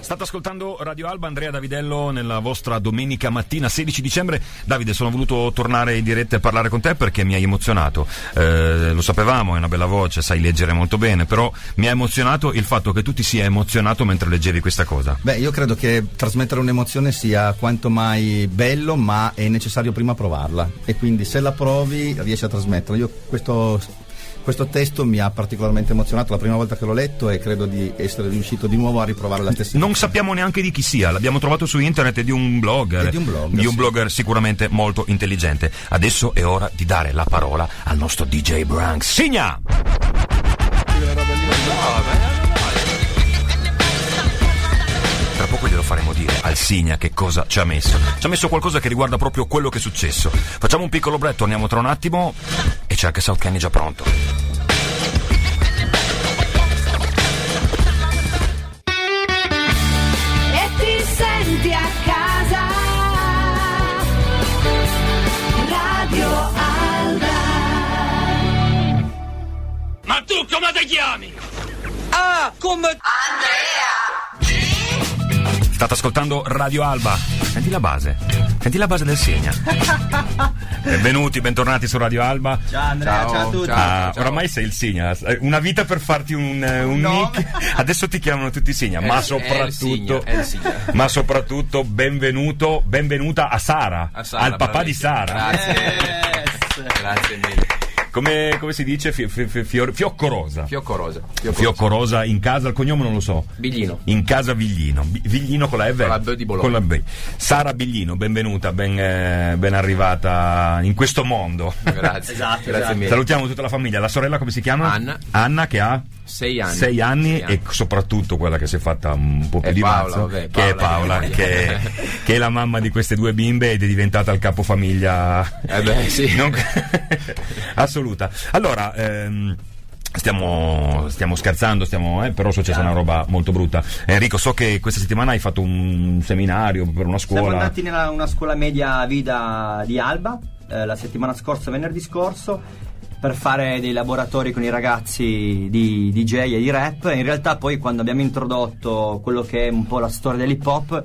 State ascoltando Radio Alba, Andrea Davidello nella vostra domenica mattina 16 dicembre. Davide, sono voluto tornare in diretta e parlare con te perché mi hai emozionato. Lo sapevamo, hai una bella voce, sai leggere molto bene, però mi ha emozionato il fatto che tu ti sia emozionato mentre leggevi questa cosa. Beh, io credo che trasmettere un'emozione sia quanto mai bello, ma è necessario prima provarla, e quindi se la provi riesci a trasmetterla. Io questo testo mi ha particolarmente emozionato la prima volta che l'ho letto e credo di essere riuscito di nuovo a riprovare la stessa Non sappiamo neanche di chi sia, l'abbiamo trovato su internet, di un blogger. Di un blogger sicuramente molto intelligente. Adesso è ora di dare la parola al nostro DJ Branks. Signa! Tra poco glielo faremo dire al Signa che cosa ci ha messo. Ci ha messo qualcosa che riguarda proprio quello che è successo. Facciamo un piccolo break, torniamo tra un attimo e c'è anche South Kenny già pronto. E ti senti a casa, Radio Alba. Ma tu come ti chiami? Ah, come Andrea. State ascoltando Radio Alba. Senti la base del Signa. Benvenuti, bentornati su Radio Alba. Ciao Andrea, ciao a tutti. Ciao. Oramai sei il Signa. Una vita per farti un nick. Adesso ti chiamano tutti Signa, ma soprattutto benvenuta a Sara, al papà di Sara. Grazie mille. Come si dice? Fiocco Rosa in casa, il cognome non lo so. Biglino. In casa Viglino. Viglino con la E. Con la B di Bologna. Con la B. Sara Biglino, benvenuta, ben arrivata in questo mondo. Grazie. Esatto. Mille. Salutiamo tutta la famiglia. La sorella come si chiama? Anna che ha 6 anni. E soprattutto quella che si è fatta un po' più di mazzo, che è Paola, che è la mamma di queste due bimbe ed è diventata il capofamiglia. Sì. Assoluta. Allora, stiamo scherzando, però è successa una roba molto brutta. Enrico, so che questa settimana hai fatto un seminario per una scuola. Siamo andati nella una scuola media Vida di Alba la settimana scorsa, venerdì scorso, per fare dei laboratori con i ragazzi di DJ e di rap. In realtà poi, quando abbiamo introdotto quello che è un po' la storia dell'hip hop,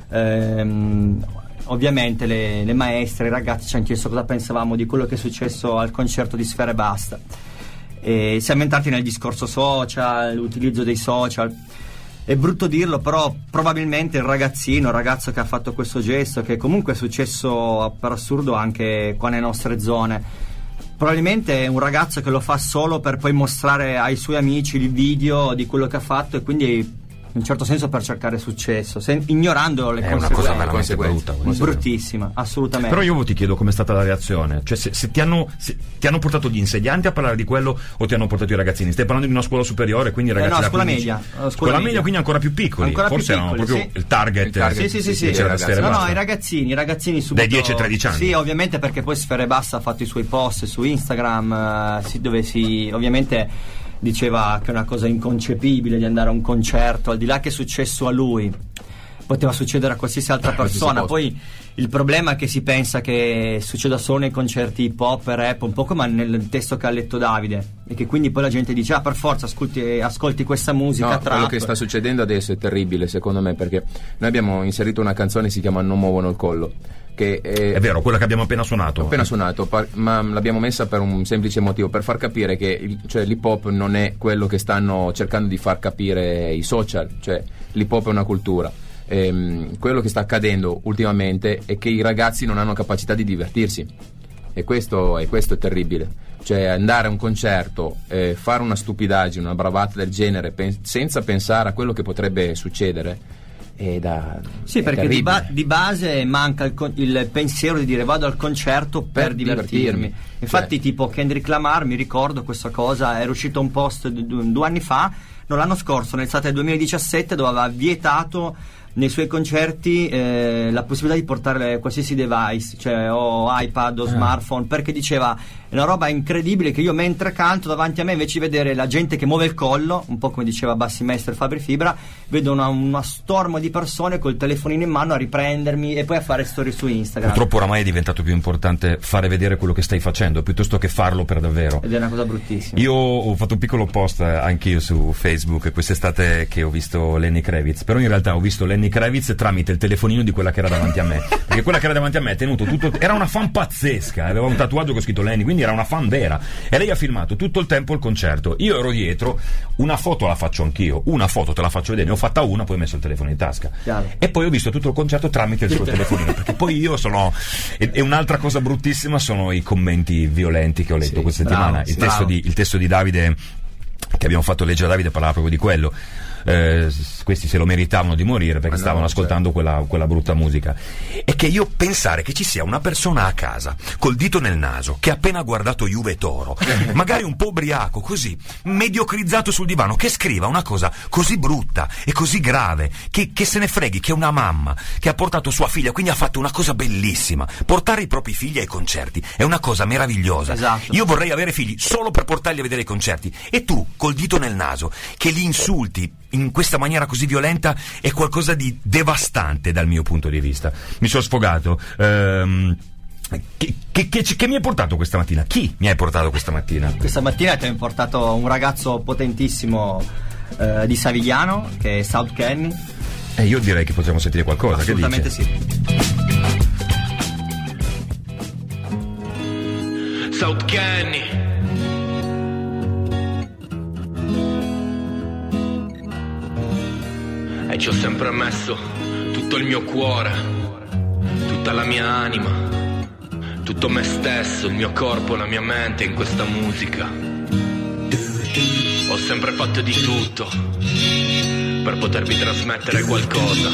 ovviamente le maestre, i ragazzi ci hanno chiesto cosa pensavamo di quello che è successo al concerto di Sfera Ebbasta, e siamo entrati nel discorso social, l'utilizzo dei social. È brutto dirlo, però probabilmente il ragazzo che ha fatto questo gesto, che comunque è successo per assurdo anche qua nelle nostre zone, probabilmente è un ragazzo che lo fa solo per poi mostrare ai suoi amici il video di quello che ha fatto, e quindi in un certo senso per cercare successo, ignorando le conseguenze. È una cosa veramente brutta, bruttissima, assolutamente. Però io ti chiedo com'è stata la reazione, cioè se ti hanno portato gli insegnanti a parlare di quello o ti hanno portato i ragazzini. Stai parlando di una scuola superiore, quindi i ragazzi scuola media. Scuola media, quindi ancora più piccoli. Forse erano proprio sì. il target. Sì. No, i ragazzini subito, dai 10 ai 13 anni. Sì, ovviamente, perché poi Sfera Ebbasta ha fatto i suoi post su Instagram, dove si ovviamente diceva che è una cosa inconcepibile di andare a un concerto, al di là che è successo a lui, poteva succedere a qualsiasi altra persona. Poi il problema è che si pensa che succeda solo nei concerti hip hop e rap, un po' come nel testo che ha letto Davide, e che quindi poi la gente dice per forza ascolti questa musica trap. Quello che sta succedendo adesso è terribile, secondo me, perché noi abbiamo inserito una canzone che si chiama Non muovono il collo, che è vero, quella che abbiamo appena suonato, ma l'abbiamo messa per un semplice motivo, per far capire che l'hip hop non è quello che stanno cercando di far capire i social, cioè l'hip hop è una cultura. Quello che sta accadendo ultimamente è che i ragazzi non hanno capacità di divertirsi, e questo è terribile. Cioè andare a un concerto, fare una stupidaggine, una bravata del genere senza pensare a quello che potrebbe succedere. Perché di base manca il pensiero di dire vado al concerto per divertirmi. Infatti, tipo Kendrick Lamar, mi ricordo questa cosa, era uscito un post 2 anni fa, l'anno scorso, nell'estate del 2017, dove aveva vietato nei suoi concerti la possibilità di portare qualsiasi device, cioè o iPad o smartphone, perché diceva è una roba incredibile che io mentre canto davanti a me, invece di vedere la gente che muove il collo, un po' come diceva Bassi Maestro e Fabri Fibra, vedo una stormo di persone col telefonino in mano a riprendermi e poi a fare storie su Instagram. Purtroppo oramai è diventato più importante fare vedere quello che stai facendo piuttosto che farlo per davvero, ed è una cosa bruttissima. Io ho fatto un piccolo post anch'io su Facebook quest'estate che ho visto Lenny Kravitz, però in realtà ho visto Lenny Kravitz tramite il telefonino di quella che era davanti a me, perché quella che era davanti a me ha tenuto tutto, era una fan pazzesca, aveva un tatuaggio con scritto Lenny, quindi era una fan vera, e lei ha filmato tutto il tempo il concerto. Io ero dietro, una foto la faccio anch'io, una foto te la faccio vedere, ne ho fatta una, poi ho messo il telefono in tasca. Chiaro. E poi ho visto tutto il concerto tramite il suo telefonino, perché poi io sono, e un'altra cosa bruttissima sono i commenti violenti che ho letto questa settimana. Il testo di Davide che abbiamo fatto leggere a Davide parlava proprio di quello. Questi se lo meritavano di morire perché stavano ascoltando quella brutta musica. E che io pensare che ci sia una persona a casa col dito nel naso che ha appena guardato Juve Toro, magari un po' ubriaco, così mediocrizzato sul divano, che scriva una cosa così brutta e così grave, che se ne freghi, che è una mamma che ha portato sua figlia, quindi ha fatto una cosa bellissima. Portare i propri figli ai concerti è una cosa meravigliosa. Esatto. Io vorrei avere figli solo per portarli a vedere i concerti, e tu col dito nel naso che li insulti in questa maniera così violenta è qualcosa di devastante dal mio punto di vista. Mi sono sfogato. Che mi hai portato questa mattina? Chi mi hai portato questa mattina? Questa mattina ti ho portato un ragazzo potentissimo di Savigliano, che è South Kenny. Io direi che possiamo sentire qualcosa. Assolutamente che dice? Sì. South Kenny. E ci ho sempre messo tutto il mio cuore, tutta la mia anima, tutto me stesso, il mio corpo, la mia mente in questa musica. Ho sempre fatto di tutto per potervi trasmettere qualcosa.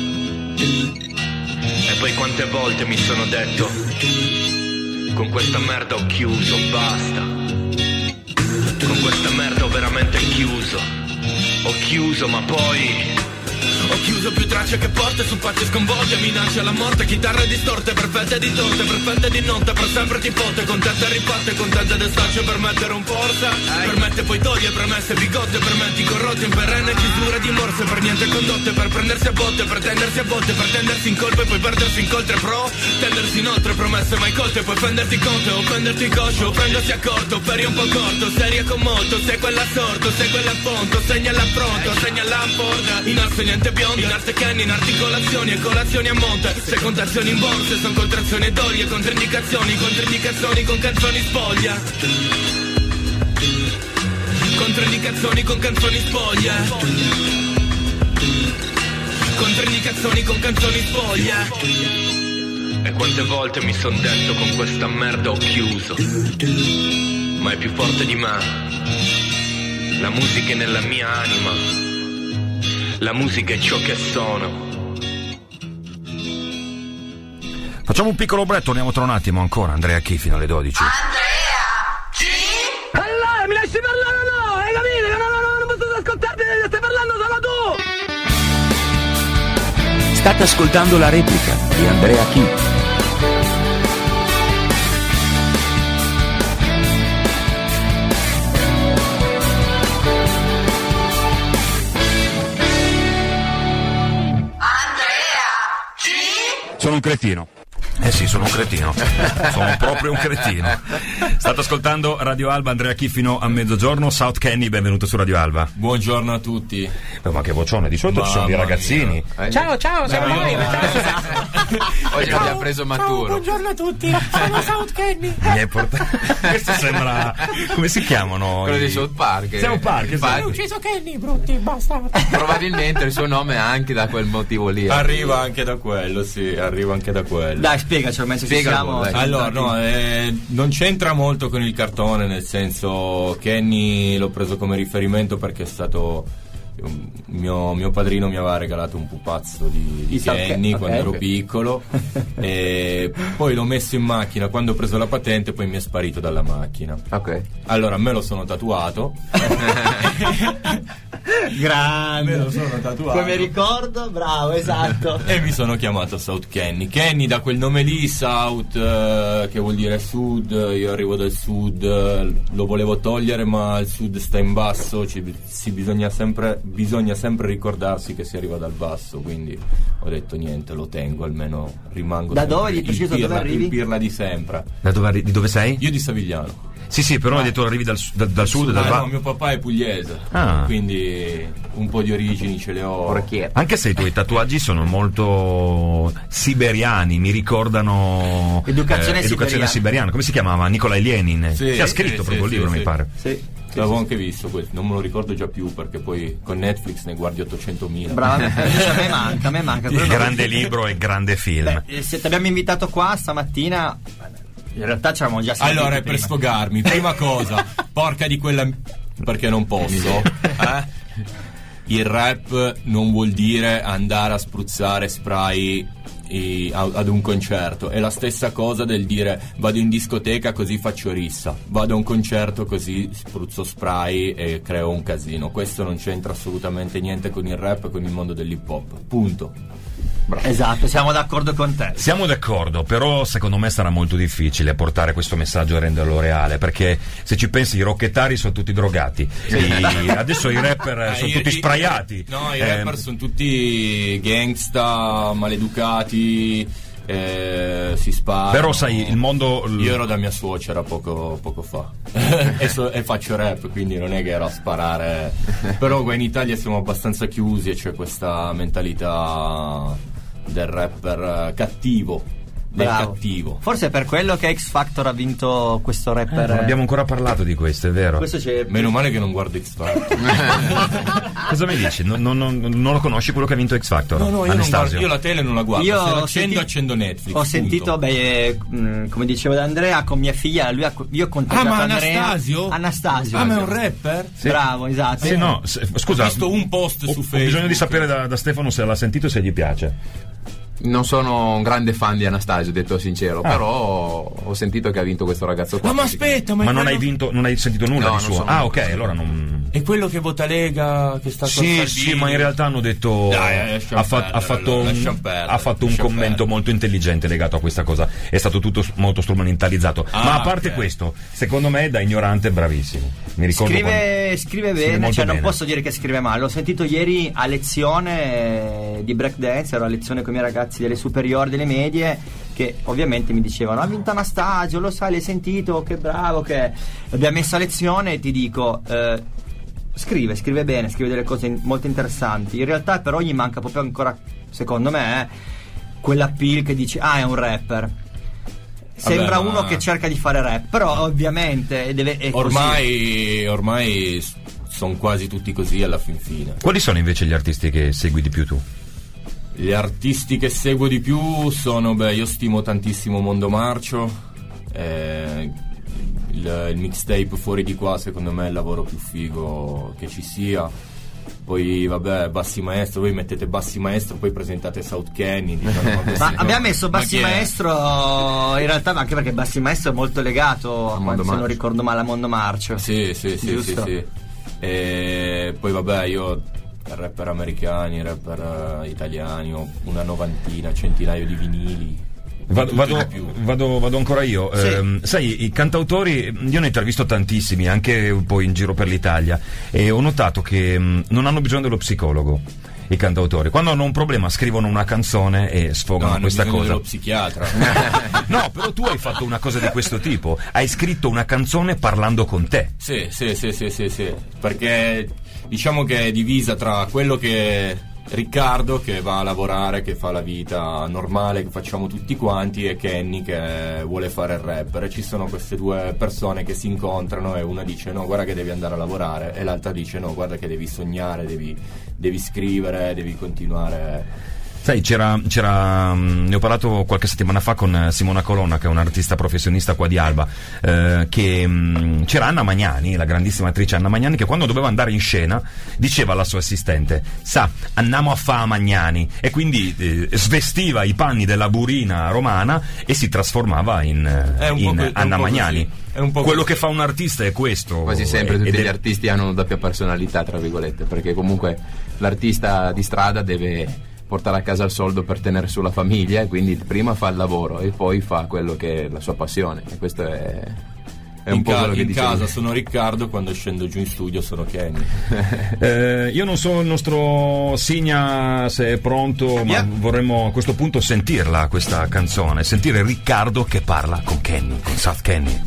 E poi quante volte mi sono detto, con questa merda ho chiuso, basta. Con questa merda ho veramente chiuso. Ho chiuso, ma poi ho chiuso più tracce che porte su facce sconvolte, minacce alla morte, chitarre distorte, perfette di torte, perfette di notte, per sempre ti fotte, contenta e ripatte, contenta del saccio per mettere un forza, permette poi toglie premesse bigotte, permetti corrotti in perenne chiusure di morse, per niente condotte, per prendersi a botte, per tendersi a botte, per tendersi in colpa e poi perdersi in coltre pro, tendersi inoltre, promesse mai colte, poi fenderti conte, offenderti coscio, prendersi accorto, feri un po' corto, seria con molto, sei quella sorto, sei quella fonto, segna l'affronto, segna la porta, in asse niente biondo, in arte Kenny, in articolazioni e colazioni a monte, se contazioni in borse, son contrazioni e dorie, controindicazioni con canzoni spoglia, controindicazioni con canzoni spoglia, controindicazioni con canzoni spoglia. E quante volte mi son detto, con questa merda ho chiuso, ma è più forte di me, la musica è nella mia anima, la musica è ciò che sono. Facciamo un piccolo break, torniamo tra un attimo ancora. Andrea Chi fino alle 12. Allora, mi lasci parlare o no? Hai capito? Non posso ascoltarti, stai parlando solo tu! State ascoltando la replica di Andrea Chi. Sono un cretino. Eh sì, sono un cretino. Sono proprio un cretino. State ascoltando Radio Alba, Andrea Chi fino a mezzogiorno. South Kenny, benvenuto su Radio Alba. Buongiorno a tutti. Ma che vocione, di solito ci sono dei ragazzini. Ciao, siamo noi. Oggi l'abbiamo preso maturo. Buongiorno a tutti, sono South Kenny. Mi hai portato. Questo sembra. Come si chiamano? Quello di South Park. South Park, Hai ucciso Kenny, brutti, basta. Probabilmente il suo nome è anche da quel motivo lì. Arriva anche da quello, sì, arriva anche da quello. Dai, spiegaci, almeno ci siamo. Allora, no, non c'entra molto con il cartone, nel senso, Kenny l'ho preso come riferimento perché è stato mio padrino mi aveva regalato un pupazzo di Kenny quando ero piccolo e poi l'ho messo in macchina quando ho preso la patente, poi mi è sparito dalla macchina. Ok. Allora me lo sono tatuato Grande. Me lo sono tatuato. Come ricordo, bravo, esatto. E mi sono chiamato South Kenny. Kenny da quel nome lì, South, che vuol dire sud. Io arrivo dal sud, lo volevo togliere, ma il sud sta in basso. Bisogna sempre ricordarsi che si arriva dal basso. Quindi ho detto niente, lo tengo, almeno rimango. Da dove di preciso? Dove arrivi? Il Pirla di sempre. Di dove sei? Io di Savigliano. Sì, però hai detto arrivi dal sud, no, mio papà è pugliese, quindi un po' di origini ce le ho. Anche se i tuoi tatuaggi sono molto siberiani, mi ricordano Educazione siberiana. Come si chiamava? Nikolai Lenin, che ha scritto proprio il libro, mi pare. L'avevo anche visto questo, non me lo ricordo già più perché poi con Netflix ne guardi 800.000. Bravo, a me manca. Grande libro e grande film. Se ti abbiamo invitato qua stamattina, in realtà ci eravamo già sentiti. Allora, per sfogarmi, prima cosa, porca di quella, perché non posso, il rap non vuol dire andare a spruzzare spray ad un concerto. È la stessa cosa del dire vado in discoteca così faccio rissa, vado a un concerto così spruzzo spray e creo un casino. Questo non c'entra assolutamente niente con il rap e con il mondo dell'hip hop, punto. Esatto, siamo d'accordo con te. Siamo d'accordo, però secondo me sarà molto difficile portare questo messaggio e renderlo reale, perché se ci pensi i rockettari sono tutti drogati, adesso i rapper sono tutti sprayati. No, i rapper sono tutti gangsta, maleducati, si sparano. Però sai, il mondo... Io ero da mia suocera poco fa e faccio rap, quindi non è che ero a sparare. Però qua in Italia siamo abbastanza chiusi e c'è questa mentalità del rapper cattivo, del cattivo. Forse è per quello che X Factor ha vinto questo rapper. Non abbiamo ancora parlato di questo, è vero. Meno male che non guardo X Factor. Cosa mi dici? Non lo conosci quello che ha vinto X Factor? No, io la tele non la guardo. Io se accendo Netflix. Ho sentito, come dicevo da Andrea, con mia figlia, io ho contattato Andrea. Anastasio. Ma è un rapper? Sì. Bravo, esatto. Sì, no, scusa. Ho visto un post su Facebook. Ho bisogno di sapere da Stefano se l'ha sentito e se gli piace. Non sono un grande fan di Anastasio, detto sincero, però ho sentito che ha vinto questo ragazzo qua. Ma aspetta, ma non hai sentito nulla di suo? Ah, ok, allora non. È quello che vota Lega, che sta con Salvini. Sì, ma in realtà hanno detto ha fatto un commento molto intelligente legato a questa cosa. È stato tutto molto strumentalizzato. Ma a parte questo, secondo me da ignorante bravissimo. Mi ricordo scrive bene, cioè non posso dire che scrive male. L'ho sentito ieri a lezione di breakdance, ero a lezione con i miei ragazzi delle superiori, delle medie, che ovviamente mi dicevano ha vinto Anastasio, lo sai, l'hai sentito, che bravo che è. Abbiamo messo a lezione e ti dico scrive bene, scrive delle cose molto interessanti. In realtà però gli manca proprio ancora, secondo me, quell'appeal che dici è un rapper. Sembra uno che cerca di fare rap, però ovviamente è ormai sono quasi tutti così alla fin fine. Quali sono invece gli artisti che segui di più tu? Gli artisti che seguo di più sono, io stimo tantissimo Mondo Marcio, il mixtape Fuori di qua secondo me è il lavoro più figo che ci sia. Poi Bassi Maestro, voi mettete Bassi Maestro, poi presentate South Kenny. Ma abbiamo messo Bassi Maestro in realtà anche perché Bassi Maestro è molto legato a se non ricordo male a Mondo Marcio. Sì. E poi io rapper americani, rapper italiani, ho una centinaio di vinili. Vado ancora io. Sì. Sai, i cantautori, io ne intervisto tantissimi, anche poi in giro per l'Italia, e ho notato che non hanno bisogno dello psicologo. I cantautori, quando hanno un problema, scrivono una canzone e sfogano questa cosa. Dello psichiatra. No, però tu hai fatto una cosa di questo tipo. Hai scritto una canzone parlando con te. Sì. Perché diciamo che è divisa tra quello che Riccardo, che va a lavorare, che fa la vita normale che facciamo tutti quanti, e Kenny che vuole fare il rapper. E ci sono queste due persone che si incontrano e una dice no, guarda che devi andare a lavorare, e l'altra dice no, guarda che devi sognare, devi scrivere, devi continuare Sai, ne ho parlato qualche settimana fa con Simona Colonna, che è un'artista professionista qua di Alba, che c'era Anna Magnani, la grandissima attrice Anna Magnani, che quando doveva andare in scena diceva alla sua assistente: sa, andiamo a fa Magnani, e quindi svestiva i panni della burina romana e si trasformava in Anna Magnani. Quello che fa un artista è questo. Quasi sempre tutti gli artisti hanno una doppia personalità, tra virgolette, perché comunque l'artista di strada deve portare a casa il soldo per tenere su la famiglia, e quindi prima fa il lavoro e poi fa quello che è la sua passione, e questo è un po' quello che in casa sono Riccardo, quando scendo giù in studio sono Kenny. Io non so il nostro Signa se è pronto, ma vorremmo a questo punto sentirla questa canzone, sentire Riccardo che parla con Kenny, con South Kenny.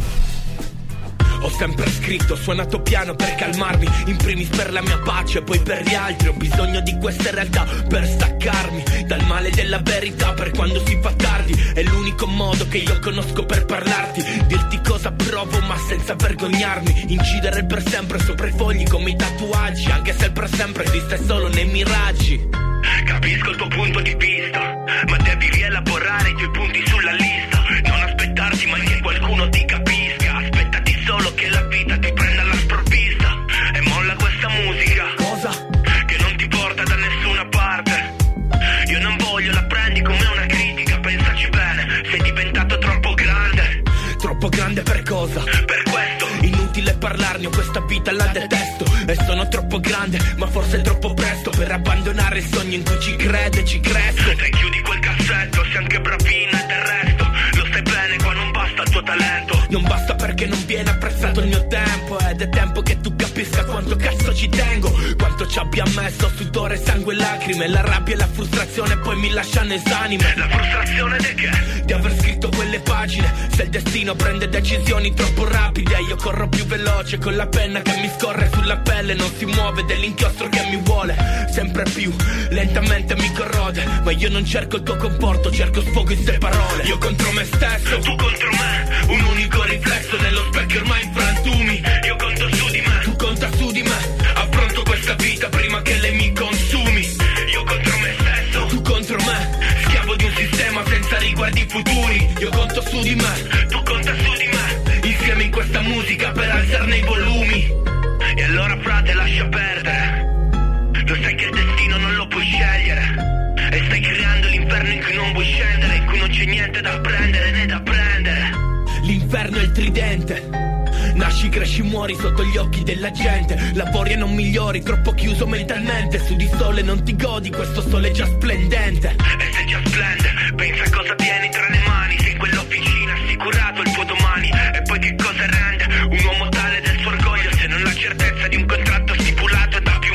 Ho sempre scritto, suonato piano per calmarmi, in primis per la mia pace, poi per gli altri. Ho bisogno di queste realtà per staccarmi dal male della verità, per quando si fa tardi. È l'unico modo che io conosco per parlarti, dirti cosa provo ma senza vergognarmi, incidere per sempre sopra i fogli come i tatuaggi, anche se il per sempre esiste solo nei miraggi. Capisco il tuo punto di vista, ma devi rielaborare i tuoi punti sulla lista. Non aspettarti mai che qualcuno ti capisca, aspettati solo che la vita ti prenda alla sprovvista e molla questa musica. Cosa? Che non ti porta da nessuna parte. Io non voglio la prendi come una critica, pensaci bene, sei diventato troppo grande. Troppo grande per cosa? Per questo. Inutile parlarne, questa vita la detesto. E sono troppo grande, ma forse è troppo presto per abbandonare il sogno in cui ci crede, ci cresco. Se chiudi quel cassetto, sei anche bravina e del resto. Lo sai bene, qua non basta il tuo talento. Non basta perché non viene apprezzato il mio tempo, ed è tempo che tu capisca quanto cazzo ci tengo, quanto ci abbia messo sudore, sangue e lacrime. La rabbia e la frustrazione poi mi lasciano esanime. La frustrazione di che? Di aver scritto quelle pagine. Se il destino prende decisioni troppo rapide, io corro più veloce con la penna che mi scorre sulla pelle. Non si muove dell'inchiostro che mi vuole sempre più lentamente mi corrode, ma io non cerco il tuo comporto, cerco sfogo in 6 parole. Io contro me stesso, tu contro me, un unico riflesso nello specchio ormai in frantumi. Io conto su di me, tu conta su di me, affronto questa vita prima che lei mi consumi. Io contro me stesso, tu contro me, schiavo di un sistema senza riguardi futuri. Io conto su di me, tu conta su di me, insieme in questa musica per alzarne i volumi. E allora frate lascia perdere, lo sai che il destino non lo puoi scegliere, e stai creando l'inferno in cui non vuoi scendere, in cui non c'è niente da prendere né da prendere. L'inferno è il tridente, nasci, cresci, muori sotto gli occhi della gente. Lavori e non migliori, troppo chiuso mentalmente. Su di sole non ti godi, questo sole è già splendente. E se già splende, pensa cosa tieni tra le mani. Se in quell'officina assicurato il tuo domani, e poi che cosa rende un uomo tale del suo orgoglio, se non la certezza di un contratto stipulato da più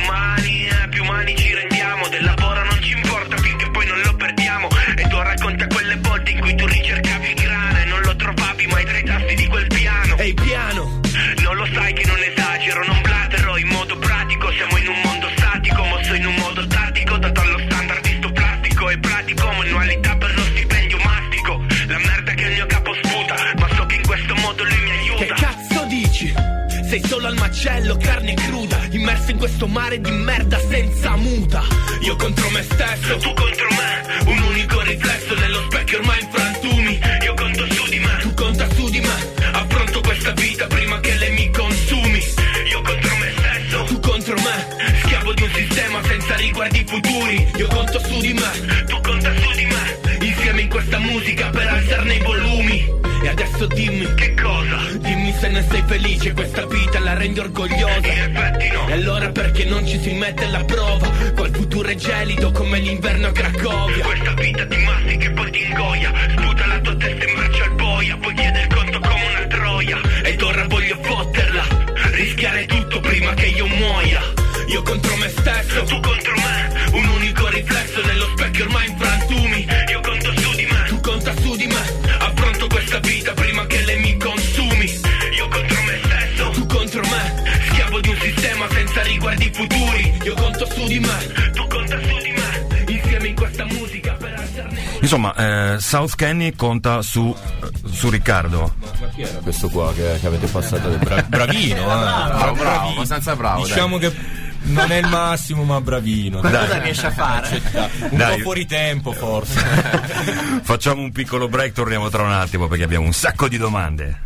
mani ci rendiamo. Del lavoro non ci importa finché poi non lo perdiamo. E tu racconta quelle volte in cui tu ricercavi il grano e non lo trovavi mai tra i tasti di quel piano. Ehi piano, non lo sai che non esagero, non blatero in modo pratico. Siamo in un mondo statico, mosso in un modo tattico, dato allo standard di sto plastico e pratico manualità per lo stipendio mastico. La merda che il mio capo sputa, ma so che in questo modo lui mi aiuta. Che cazzo dici? Sei solo al macello, carne cruda, immerso in questo mare di merda senza muta. Io contro me stesso, tu contro me, un unico riflesso nello specchio ormai in frantumi. Io conto su di me, tu conta su di me, affronto questa vita prima che lei mi consumi. Io contro me stesso, tu contro me, schiavo di un sistema senza riguardi futuri. Io conto su di me, tu conta su di me, insieme in questa musica per alzarne i volumi. E adesso dimmi che cosa? Dimmi se ne sei felice, questa vita la rendi orgogliosa. In effetti no. E allora perché non ci si mette alla prova? Qual futuro è gelido come l'inverno a Cracovia. Questa vita ti mastica e poi ti ingoia, sputa la tua testa in braccio al boia, poi chiede il conto come una troia. Ed ora voglio fotterla, rischiare tutto prima che io muoia. Io contro me stesso, tu contro me, un unico riflesso nello specchio ormai in frantumi. Io conto su di me, tu conta su di me, affronto questa vita prima che lei mi consumi. Io contro me stesso, tu contro me, schiavo di un sistema senza riguardi futuri. Io conto su di me, tu conta su di me, insieme in questa musica per alzarne. Insomma, South Kenny conta su Riccardo. Ma chi era questo qua che avete passato? Bravino, bravo, abbastanza bravo. Diciamo dai. Che Non è il massimo, ma bravino. Qualcosa riesce a fare. Un po' fuori tempo, forse. Facciamo un piccolo break, torniamo tra un attimo perché abbiamo un sacco di domande.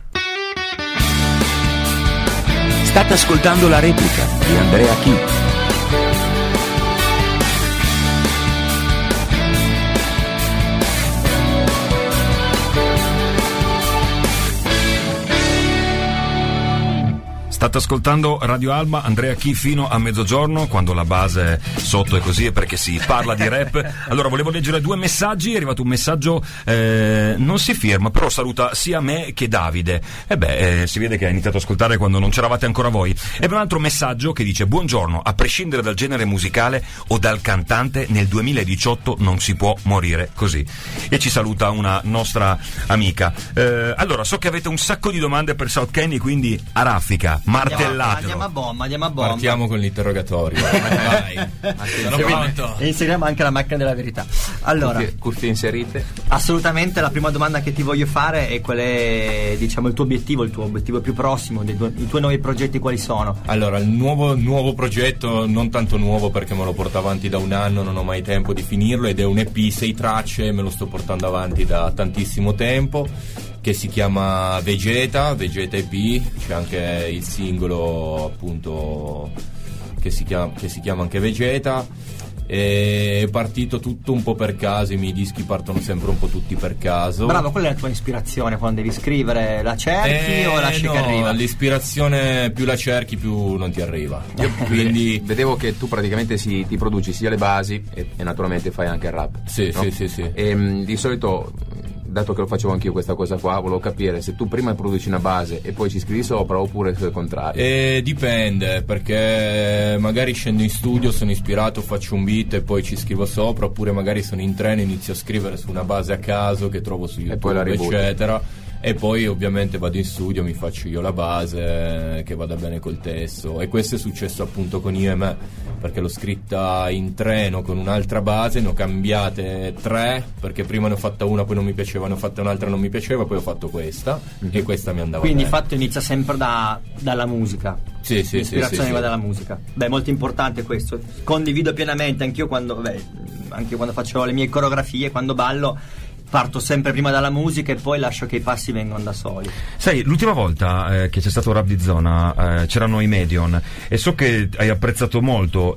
State ascoltando la replica di Andrea Chi. State ascoltando Radio Alba, Andrea Chi fino a mezzogiorno, quando la base sotto è così è perché si parla di rap. Allora volevo leggere 2 messaggi, è arrivato un messaggio, non si firma, però saluta sia me che Davide. Si vede che ha iniziato ad ascoltare quando non c'eravate ancora voi. E un altro messaggio che dice: buongiorno, a prescindere dal genere musicale o dal cantante, nel 2018 non si può morire così. E ci saluta una nostra amica. Allora, so che avete un sacco di domande per South Kenny, quindi a raffica. Martellatelo. Andiamo a bomba. Partiamo con l'interrogatorio. Vai. Sono pronto. E inseriamo anche la macchina della verità. Allora, cuffie inserite. Assolutamente, la prima domanda che ti voglio fare è qual è, diciamo, il tuo obiettivo più prossimo, i tuoi nuovi progetti quali sono? Allora, il nuovo progetto, non tanto nuovo perché me lo porto avanti da un anno, non ho mai tempo di finirlo, ed è un EP 6 tracce, me lo sto portando avanti da tantissimo tempo, che si chiama Vegeta EP. C'è anche il singolo appunto che si chiama anche Vegeta. È partito tutto un po' per caso, i miei dischi partono sempre un po' tutti per caso. Bravo, qual è la tua ispirazione quando devi scrivere? La cerchi o lasci che arriva? L'ispirazione più la cerchi più non ti arriva. Quindi vedevo che tu praticamente ti produci sia le basi e naturalmente fai anche il rap. Sì, no? sì. E di solito, dato che lo facevo anch'io questa cosa qua, volevo capire se tu prima produci una base e poi ci scrivi sopra oppure il contrario. Dipende, perché magari scendo in studio, sono ispirato, faccio un beat e poi ci scrivo sopra, oppure magari sono in treno e inizio a scrivere su una base a caso che trovo su YouTube, eccetera. E poi ovviamente vado in studio, mi faccio io la base che vada bene col testo. E questo è successo appunto con Io e Me, perché l'ho scritta in treno con un'altra base, ne ho cambiate 3, perché prima ne ho fatta una, poi non mi piaceva, ne ho fatta un'altra, non mi piaceva, poi ho fatto questa, e questa mi andava quindi bene. Fatto inizia sempre dalla musica. Sì, l'ispirazione va dalla musica. Beh, molto importante questo. Condivido pienamente anche io quando faccio le mie coreografie, quando ballo, parto sempre prima dalla musica e poi lascio che i passi vengano da soli. Sai, l'ultima volta che c'è stato Rap di Zona c'erano i Medion e so che hai apprezzato molto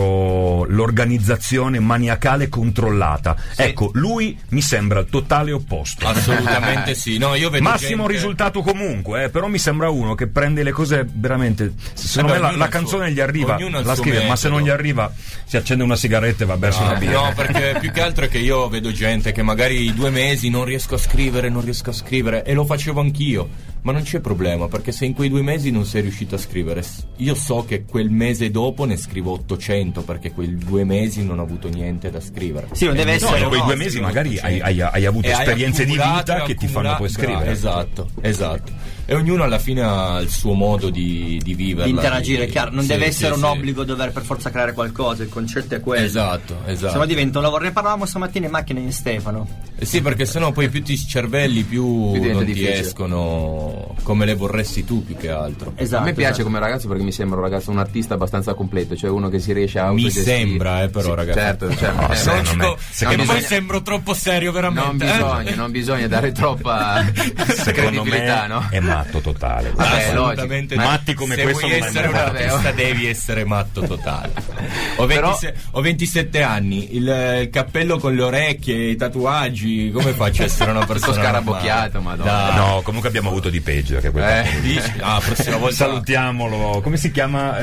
l'organizzazione maniacale controllata. Sì. Ecco, lui mi sembra il totale opposto. Assolutamente sì. No, io vedo massimo risultato comunque, però mi sembra uno che prende le cose veramente. Secondo me la canzone gli arriva, la scrive, ma se non gli arriva si accende una sigaretta e va verso una birra. No, perché più che altro è che io vedo gente che magari 2 mesi non riesco a scrivere e lo facevo anch'io, ma non c'è problema, perché se in quei 2 mesi non sei riuscito a scrivere, io so che quel mese dopo ne scrivo 800, perché quei 2 mesi non ho avuto niente da scrivere. Sì, non deve essere in quei 2 mesi magari hai avuto esperienze di vita che ti fanno poi scrivere. Esatto. E ognuno alla fine ha il suo modo di vivere, di interagire, chiaro, non deve essere un obbligo dover per forza creare qualcosa, il concetto è quello. Esatto. Se no diventa un lavoro. Ne parlavamo stamattina in macchina in Stefano. Sì, perché sennò poi più ti cervelli più non ti escono come le vorresti tu, più che altro. Esatto, a me piace come ragazzo, perché mi sembra un artista abbastanza completo, cioè uno che si riesce a autogestire. Mi sembra, però, sì, ragazzi. Certo. Poi sembro troppo serio, veramente. Non bisogna dare troppa credibilità, no? È matto totale. Assolutamente. Matti come se questo vuoi non essere un artista devi essere matto totale. Ho 27 anni, il cappello con le orecchie, i tatuaggi, come faccio a essere una persona scarabocchiato, madonna. No, comunque abbiamo avuto di peggio che prossima volta salutiamolo. Come si chiama?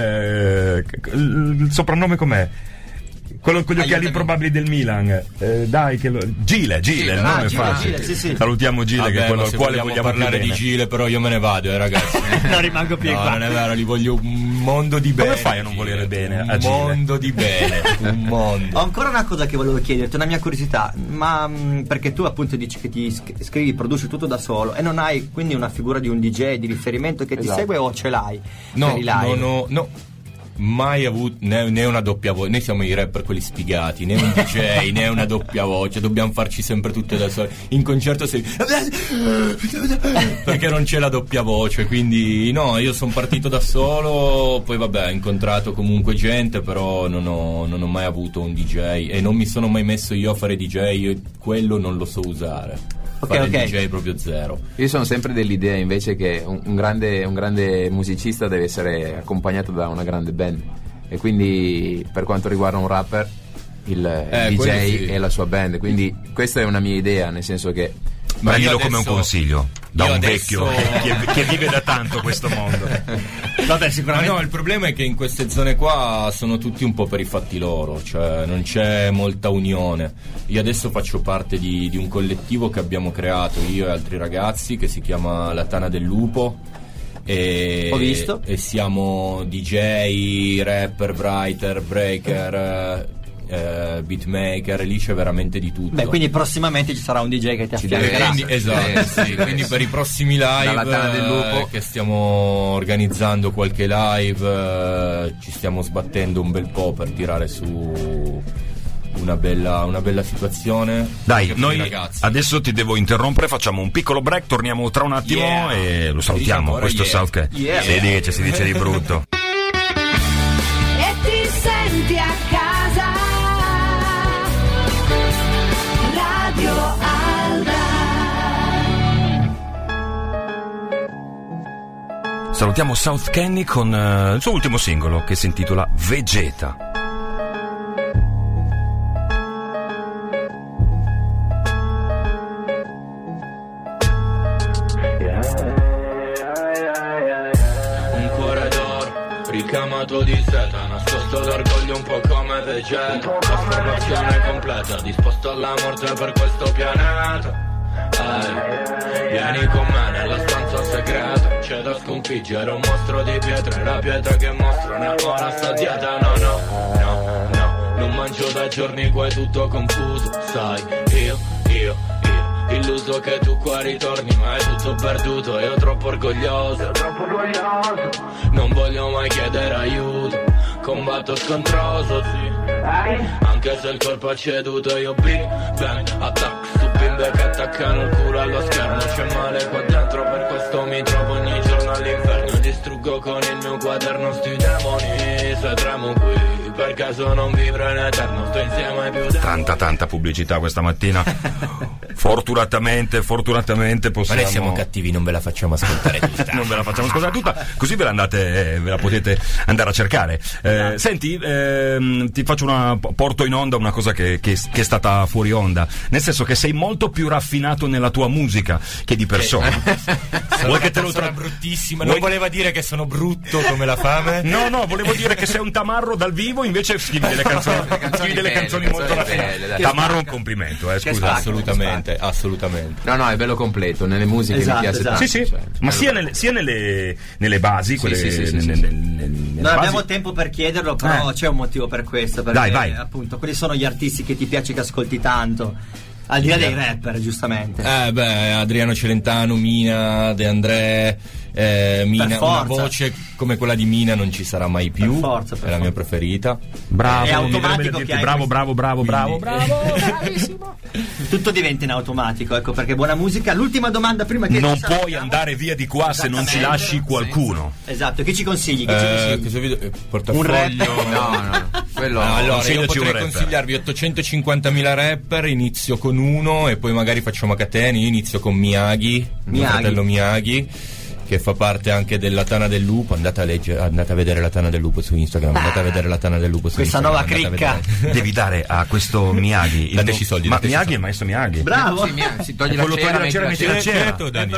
Il soprannome com'è? Quello con gli occhiali improbabili del Milan, Gile, il nome è facile. Sì. Salutiamo Gile, che è quello al quale vogliamo parlare di Gile, però io me ne vado, ragazzi. Non rimango più qua. Non è vero, gli voglio un mondo di bene. Come fai a non volere bene a Gile? Un mondo di bene, un mondo. Ho ancora una cosa che volevo chiederti, una mia curiosità, ma perché tu appunto dici che ti scrivi, produci tutto da solo e non hai quindi una figura di un DJ di riferimento che ti segue, o ce l'hai? No. mai avuto né una doppia voce. Noi siamo i rapper quelli sfigati, né un DJ né una doppia voce, dobbiamo farci sempre tutte da soli. In concerto perché non c'è la doppia voce, quindi no, io sono partito da solo, poi vabbè, ho incontrato comunque gente, però non ho mai avuto un DJ e non mi sono mai messo io a fare DJ, io quello non lo so usare. Ok. DJ proprio zero. Io sono sempre dell'idea invece che un grande musicista deve essere accompagnato da una grande band, e quindi per quanto riguarda un rapper il DJ sì, è la sua band, quindi questa è una mia idea, nel senso che prendilo come un consiglio da un adesso... vecchio che vive da tanto questo mondo. Vabbè, sicuramente. No, il problema è che in queste zone qua sono tutti un po' per i fatti loro, cioè non c'è molta unione. Io adesso faccio parte di un collettivo che abbiamo creato io e altri ragazzi, che si chiama La Tana del Lupo, e, ho visto, e siamo DJ, rapper, writer, breaker, beatmaker, lì c'è veramente di tutto. Beh, quindi prossimamente ci sarà un DJ che ti affiancherà. Esatto, sì, quindi per i prossimi live che stiamo organizzando qualche live, ci stiamo sbattendo un bel po' per tirare su una bella situazione. Dai, noi ragazzi. Adesso ti devo interrompere, facciamo un piccolo break, torniamo tra un attimo e lo salutiamo. Questo South Kenny. Si dice di brutto. E ti senti a casa. Radio Alba. Salutiamo South Kenny con il suo ultimo singolo che si intitola Vegeta. Un cuore d'oro, ricamato di seta, nascosto d'orgoglio un po' come Vegeta. Trasformazione completa, disposto alla morte per questo pianeta. Vieni con me nella stanza segreta, c'è da sconfiggere un mostro di pietra, la pietra che mostra una buona sta dieta. No, non mangio da giorni qua, è tutto confuso, sai, io illuso che tu qua ritorni, ma è tutto perduto, io troppo orgoglioso. Non voglio mai chiedere aiuto, combatto scontroso, sì. Anche se il corpo ha ceduto, io Big Bang attacco su bimbe che attaccano il culo allo schermo. C'è male qua dentro, per questo mi trovo ogni giorno all'inferno. Distruggo con il mio quaderno sti demoni, se tremo qui per caso non vivere in eterno, sto insieme ai più Tanta pubblicità questa mattina. Fortunatamente possiamo. Ma noi siamo cattivi, non ve la facciamo ascoltare tutta. Non ve la facciamo ascoltare tutta, così ve la potete andare a cercare. Senti, ti faccio porto in onda una cosa che è stata fuori onda, nel senso che sei molto più raffinato nella tua musica che di persona. Vuoi che te lo bruttissima? Non voleva dire che sono brutto come la fame? No, volevo dire che sei un tamarro dal vivo, invece scrivi delle canzoni molto raffinate. Tamarro è un complimento, scusa. Assolutamente. No, è bello completo, nelle musiche mi piace tanto. Sì. Cioè, ma sia nelle basi, non abbiamo tempo per chiederlo, però c'è un motivo per questo, perché vai. Appunto, quali sono gli artisti che ti piace che ascolti tanto? Al di là dei rapper, giustamente. Adriano Celentano, Mina, De André, Mina, una voce come quella di Mina non ci sarà mai più. È la mia preferita. Bravo, è automatico che bravo, bravissimo. Tutto diventa in automatico, ecco perché buona musica. L'ultima domanda prima che non puoi andare via di qua se non ci lasci qualcuno. Esatto, che ci consigli? Portafoglio. Un rapper? No. Quello allora io potrei consigliarvi 850.000 rapper, inizio con uno e poi magari facciamo a catene. Io inizio con Miyagi, mio fratello Miyagi, che fa parte anche della Tana del Lupo. Andate a vedere la Tana del Lupo su Instagram. Andate a vedere la Tana del Lupo su questa Instagram. Nuova cricca. Devi dare a questo Miyagi. Dateci soldi. Ma Miyagi è il maestro Miyagi. Bravo. Si toglie la cera, metti la cera.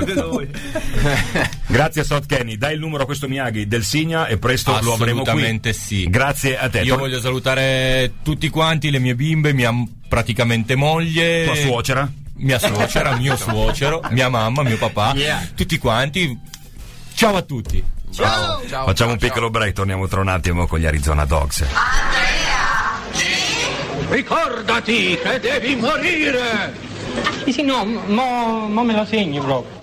Grazie a South Kenny. Dai il numero a questo Miyagi del Signa e presto lo avremo qui. Assolutamente sì. Grazie a te. Io voglio salutare tutti quanti, le mie bimbe, mia praticamente moglie, tua suocera, mia suocera, mio suocero, mia mamma, mio papà, tutti quanti. Ciao a tutti. Ciao. Facciamo un piccolo break, torniamo tra un attimo con gli Arizona Dogs. Ricordati che devi morire! Sì, no, mo me lo segni proprio.